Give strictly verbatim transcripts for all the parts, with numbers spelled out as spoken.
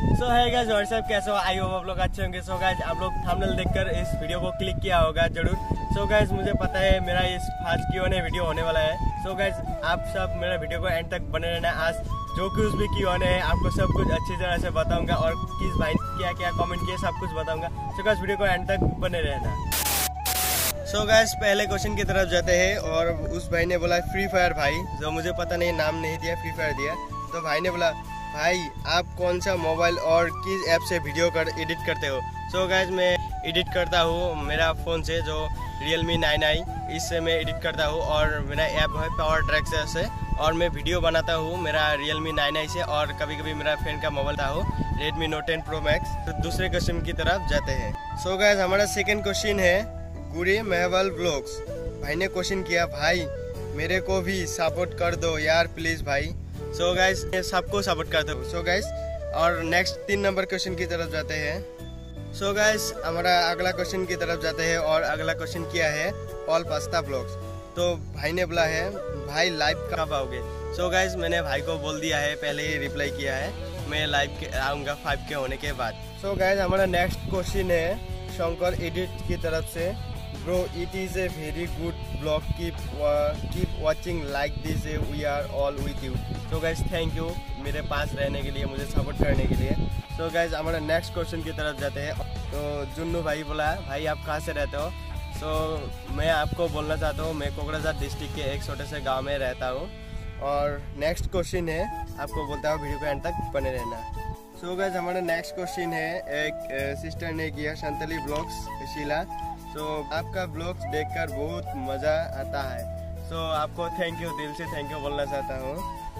सो है guys WhatsApp कैसे हो, आई होप आप लोग अच्छे होंगे। सो गाइस आप लोग थंबनेल देखकर इस वीडियो को क्लिक किया होगा जरूर। सो गाइस मुझे पता है मेरा इस first Q and A video होने वाला है। सो गाइस आप सब मेरा वीडियो को एंड तक बने रहना। आज जो कुछ भी क्यू एंड ए है आपको सब कुछ अच्छी तरह से बताऊंगा और किस भाई क्या क्या कमेंट किए सब कुछ बताऊंगा। सो गाइस वीडियो को एंड तक बने रहना। सो so गाइस पहले क्वेश्चन की तरफ जाते हैं और उस भाई ने बोला फ्री फायर भाई, जो मुझे पता नहीं नाम नहीं दिया, फ्री फायर दिया। तो भाई ने बोला भाई आप कौन सा मोबाइल और किस ऐप से वीडियो कर एडिट करते हो। सो so गाइस मैं एडिट करता हूँ मेरा फ़ोन से, जो रियलमी नाइन आई, इससे मैं एडिट करता हूँ और मेरा ऐप है पावर ट्रैक से, और मैं वीडियो बनाता हूँ मेरा रियलमी नाइन आई से, और कभी कभी मेरा फ्रेंड का मोबाइल था हो Redmi note ten pro max. तो दूसरे क्वेश्चन की तरफ जाते हैं। सो so गाइस हमारा सेकेंड क्वेश्चन है गुरी महवाल ब्लॉग्स। भाई ने क्वेश्चन किया भाई मेरे को भी सपोर्ट कर दो यार प्लीज भाई। सो so गाइस सबको सपोर्ट करते हो। सो गाइस और नेक्स्ट तीन नंबर क्वेश्चन की तरफ जाते हैं। सो so गाइस हमारा अगला क्वेश्चन की तरफ जाते हैं और अगला क्वेश्चन किया है ऑल पास्ता ब्लॉग्स। तो भाई ने बोला है भाई लाइव कब आओगे। सो so गाइस मैंने भाई को बोल दिया है, पहले ही रिप्लाई किया है, मैं लाइव के आऊँगा फाइव के होने के बाद। सो so गाइस हमारा नेक्स्ट क्वेश्चन है शंकर एडिट की तरफ से। Bro, it is a very good vlog. Keep uh, keep watching like this. We are all with you. So guys, thank you मेरे पास रहने के लिए, मुझे सपोर्ट करने के लिए। So guys, हमारा नेक्स्ट क्वेश्चन की तरफ जाते हैं। तो जुन्नू भाई बोला भाई आप कहाँ से रहते हो। so, मैं आपको बोलना चाहता हूँ मैं कोकराझार डिस्ट्रिक्ट के एक छोटे से गांव में रहता हूँ। और नेक्स्ट क्वेश्चन है, आपको बोलता हूँ वीडियो को एंड तक बने रहना। सो so गाइस हमारा नेक्स्ट क्वेश्चन है, एक सिस्टर ने किया संतली ब्लॉग्स शीला। तो so, आपका ब्लॉग्स देखकर बहुत मज़ा आता है। सो so, आपको थैंक यू, दिल से थैंक यू बोलना चाहता हूँ।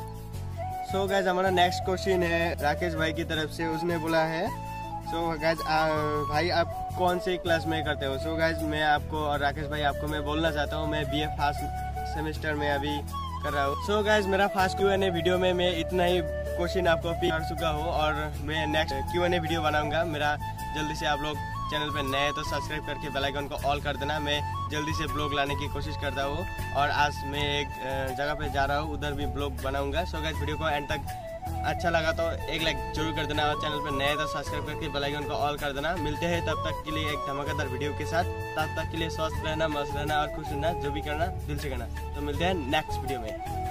सो so, गाइस हमारा नेक्स्ट क्वेश्चन है राकेश भाई की तरफ से। उसने बोला है सो so, गाइस भाई आप कौन से क्लास में करते हो। सो so, गाइस मैं आपको और राकेश भाई आपको मैं बोलना चाहता हूँ मैं बीए फर्स्ट सेमेस्टर में अभी कर रहा हूँ। सो so, गाइस मेरा first Q and A video में मैं इतना ही क्वेश्चन आपको पिक कर चुका हूँ और मैं next Q and A video बनाऊंगा। मेरा जल्दी से आप लोग चैनल पे नए तो सब्सक्राइब करके बेल आइकन को ऑल कर देना। मैं जल्दी से ब्लॉग लाने की कोशिश करता हूँ और आज मैं एक जगह पे जा रहा हूँ, उधर भी ब्लॉग बनाऊंगा। सो गाइस वीडियो को एंड तक अच्छा लगा तो एक लाइक जरूर कर देना और चैनल पे नए तो सब्सक्राइब करके बेल आइकन को ऑल कर देना। मिलते हैं तब तक के लिए एक धमाकेदार वीडियो के साथ। तब तक के लिए स्वस्थ रहना, मस्त रहना और खुश रहना, जो भी करना दिल से करना। तो मिलते हैं नेक्स्ट वीडियो में।